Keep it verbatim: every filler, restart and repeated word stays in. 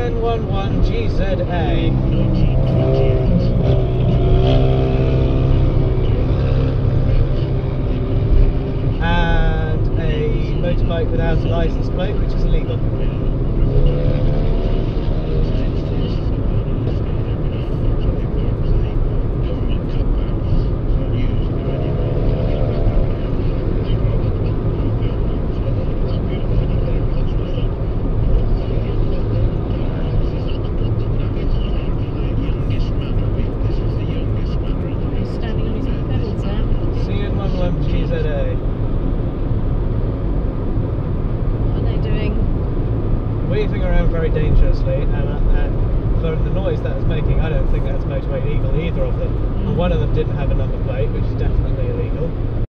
N eleven G Z A. And a motorbike without a license plate, which is illegal. C N eleven G Z A. What are they doing? Weaving around very dangerously, and, uh, and for the noise that it's making, I don't think that's motorway legal, either of them. And one of them didn't have a number plate, which is definitely illegal.